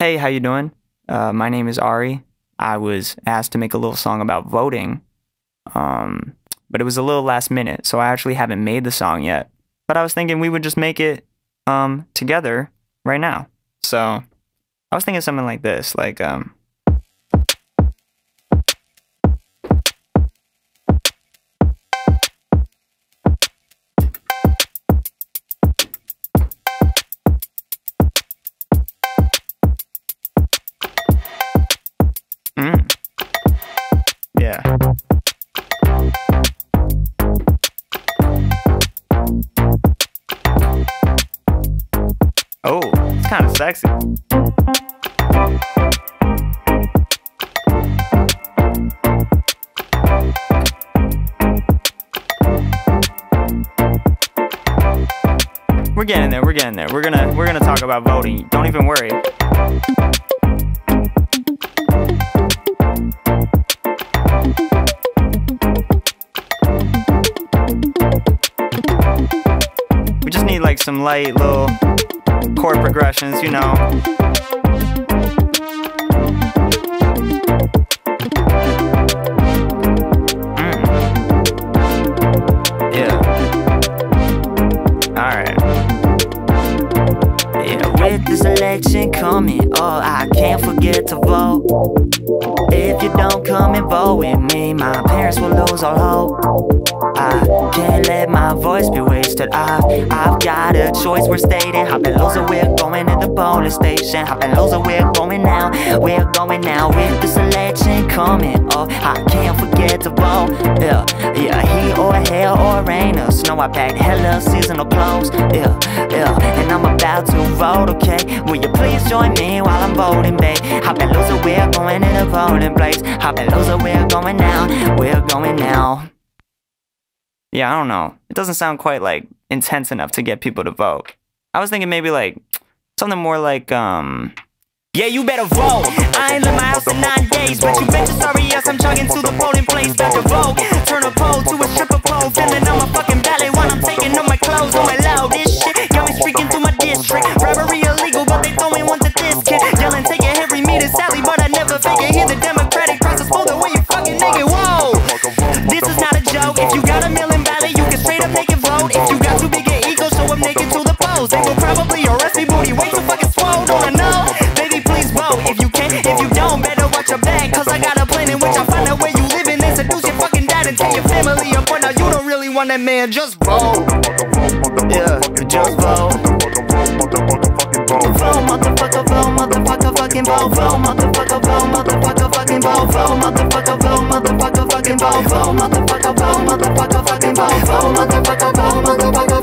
Hey, how you doing? My name is Ari. I was asked to make a little song about voting, but it was a little last minute, so I actually haven't made the song yet. But I was thinking we would just make it together right now. So I was thinking something like this, like yeah. Oh, it's kind of sexy. We're getting there, we're getting there. We're gonna talk about voting. Don't even worry. We just need like some light little chord progressions, you know. Yeah. Alright. Yeah, with this election coming, oh, I can't forget to vote. If you don't come and vote with me, my parents will lose all hope. I can't let my voice be wasted. I've got a choice. We're stating how been loser, we're going to the polling station. How been loser, we're going now. We're going now with this election coming. Oh, I can't forget to vote. Yeah, heat or hail or rain or snow. I packed hella seasonal clothes. Yeah, and I'm about to vote. Okay, will you please join me while I'm voting, babe? How been loser, we're going to the polling place. How been loser, we're going now. We're going now. Yeah, I don't know. It doesn't sound quite like intense enough to get people to vote. I was thinking maybe like something more like yeah, you better vote. I ain't left my house in 9 days, but you bet your sorry ass I'm chugging to the polling place. About to vote, turn a pole to a stripper pole, filling on my fucking belly while I'm taking off my clothes. On my loud, this shit got me streaking through my district. Robbery illegal, but they throwing one to this kid. Yelling, take it, Henry, meet it, Sally, but I never fake it. Hear the Democratic process for the way you fucking nigga. Whoa, this is not a joke. If you got a million ballot, you can straight up make it vote. If you got too big an ego, show up naked to the polls. They will probably arrest me, booty way too fucking swole. Don't I know? Baby, please vote. If you can, if you don't, better watch your back. Cause I got a plan in which I find out where you live and then seduce your fucking dad and tell your family apart. Now you don't really want that man, just vote. Yeah, just vote. Vote, motherfucker, vote, motherfucker, fucking vote. Vote, motherfucker, vote, motherfucker, fucking vote. Vote, motherfucker, vote, motherfucker, fucking vote. Vote, motherfucker, vote, motherfucker, fucking vote. Vote, motherfucker, vote, motherfucker.